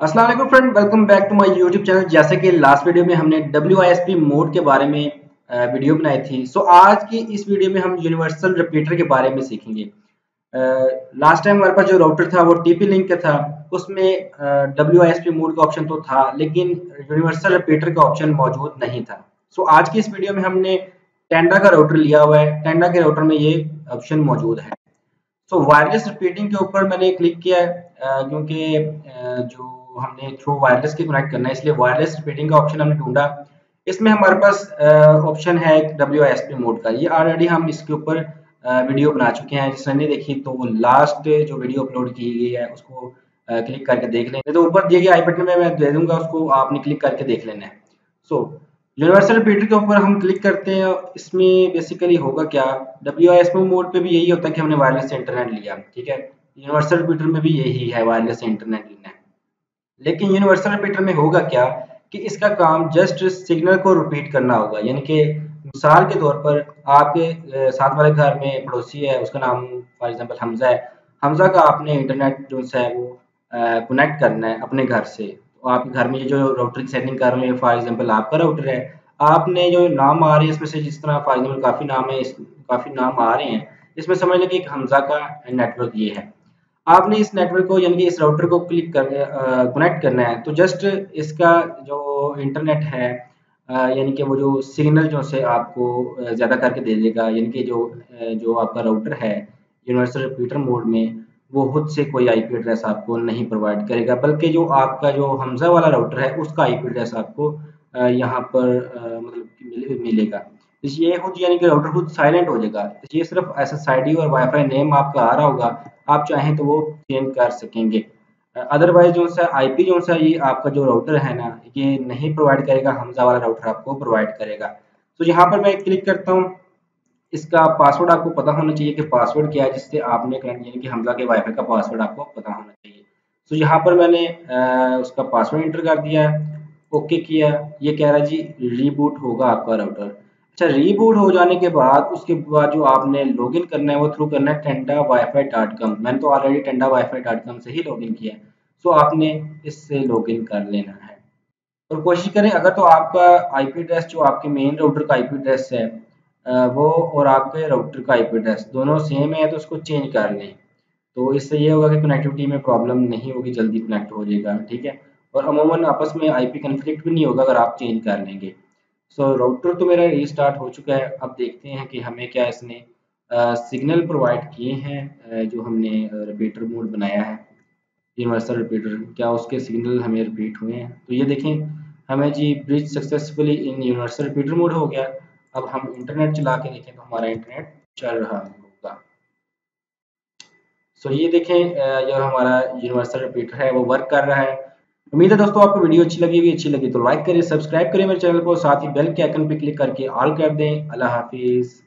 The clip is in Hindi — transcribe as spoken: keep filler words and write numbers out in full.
अस्सलाम वालेकुम friend, welcome back to my YouTube channel. जैसे कि लास्ट वीडियो में हमने W I S P mode के बारे में अ, वीडियो बनाई थी। सो आज की इस वीडियो में हम यूनिवर्सल रिपीटर के बारे में सीखेंगे। लास्ट टाइम हमारे पास जो राउटर था वो टीपी लिंक का था। उसमें W I S P mode का ऑप्शन तो था, लेकिन यूनिवर्सल रिपीटर का ऑप्शन मौजूद नहीं था। सो आज की इस वीडियो में हमने टेंडा का राउटर लिया हुआ है। टेंडा के राउटर में ये ऑप्शन मौजूद है। तो वायरलेस रिपीटिंग के ऊपर मैंने क्लिक किया है, अ, क्योंकि अ, जो हमने थ्रू वायरलेस के कनेक्ट करना है, इसलिए वायरलेस रिपीटिंग का ऑप्शन हमने ढूंढा। इसमें हमारे पास ऑप्शन है W I S P mode का। ये ऑलरेडी हम इसके ऊपर वीडियो बना चुके हैं। जिसने नहीं देखी तो वो लास्ट जो वीडियो अपलोड की गई है उसको क्लिक करके देख लें, तो ऊपर दिए गए आई बटन में मैं दे दूंगा, उसको आपने क्लिक करके देख लेना है। सो यूनिवर्सल रिपीटर के ऊपर हम क्लिक करते हैं। इसमें बेसिकली होगा क्या, W I S P mode पे भी यही होता है कि हमने वायरलेस से इंटरनेट लिया, ठीक है। यूनिवर्सल रिपीटर में भी यही है, वायरलेस से इंटरनेट लेना है। लेकिन यूनिवर्सल रिपीटर में होगा क्या कि इसका काम जस्ट सिग्नल को रिपीट करना होगा। यानी कि मिसाल के तौर पर आपके अ, साथ वाले घर में पड़ोसी है, उसका नाम फॉर एग्जांपल हमजा है। हमजा का आपने इंटरनेट जो है वो कनेक्ट करना है अपने घर से। तो आपके घर में ये जो राउटर की सेटिंग कर रहे हैं, फॉर एग्जांपल आपका राउटर है, आपने जो नाम आ रहे हैं इसमें से, जिस तरह फॉर एग्जांपल काफ़ी नाम है, इस काफ़ी नाम आ रहे हैं, इसमें समझ लें कि एक हमजा का नेटवर्क ये है। आपने इस नेटवर्क को यानी कि इस राउटर को क्लिक कर कनेक्ट करना है। तो जस्ट इसका जो इंटरनेट है, अ, यानी कि वो जो सिग्नल जो से आपको अ, ज़्यादा करके दे देगा। यानी कि जो अ, जो आपका राउटर है यूनिवर्सल रिपीटर मोड में, वो खुद से कोई आईपी एड्रेस आपको नहीं प्रोवाइड करेगा, बल्कि जो आपका जो हमजा वाला राउटर है उसका आईपी एड्रेस आपको अ, यहाँ पर अ, मतलब कि मिले, मिलेगा। ये खुद यानी कि राउटर खुद साइलेंट हो जाएगा। ये सिर्फ एस एस आई डी और वाईफाई नेम आपका आ रहा होगा, आप चाहें तो वो चेंज कर सकेंगे। अदरवाइज जो सा आईपी जो सा ये आपका जो राउटर है ना, ये नहीं प्रोवाइड करेगा, हमजा वाला राउटर आपको प्रोवाइड करेगा। तो यहाँ पर मैं क्लिक करता हूँ। इसका पासवर्ड आपको पता होना चाहिए कि पासवर्ड क्या है, जिससे आपने कनेक्ट यानी कि हमजा के वाईफाई का पासवर्ड आपको पता होना चाहिए। तो यहाँ पर मैंने अ, उसका पासवर्ड एंटर कर दिया है, ओके किया। ये कह रहा है जी रीबूट होगा आपका राउटर। अच्छा, रीबूट हो जाने के बाद उसके बाद जो आपने लॉगिन करना है वो थ्रू करना है टेंडा वाईफाई डॉट कॉम। मैंने तो already Tenda wifi dot com से ही लॉगिन किया है। सो आपने इससे लॉगिन कर लेना है और कोशिश करें, अगर तो आपका आईपी एड्रेस जो आपके मेन राउटर का आईपी एड्रेस है अ, वो और आपके राउटर का आईपी एड्रेस दोनों सेम है तो उसको चेंज कर लें। तो इससे ये होगा कि कनेक्टिविटी में प्रॉब्लम नहीं होगी, जल्दी कनेक्ट हो जाएगा, ठीक है। और अमूमन आपस में आईपी कन्फ्लिक्ट भी नहीं होगा अगर आप चेंज कर लेंगे। सो राउटर तो मेरा रीस्टार्ट हो चुका है। अब देखते हैं कि हमें क्या इसने सिग्नल प्रोवाइड किए हैं, अ, जो हमने रिपीटर मोड बनाया है यूनिवर्सल रिपीटर, क्या उसके सिग्नल हमें रिपीट हुए हैं। तो ये देखें, हमें जी bridge successfully in universal repeater mode हो गया। अब हम इंटरनेट चला के देखें तो हमारा इंटरनेट चल रहा होगा। सो ये देखें, अ, जो हमारा यूनिवर्सल रिपीटर है वो वर्क कर रहा है। उम्मीद है दोस्तों आपको वीडियो अच्छी लगी होगी। अच्छी लगी तो लाइक करें, सब्सक्राइब करें मेरे चैनल को, साथ ही बेल के आइकन पे क्लिक करके ऑल कर दें। अल्लाह हाफिज़।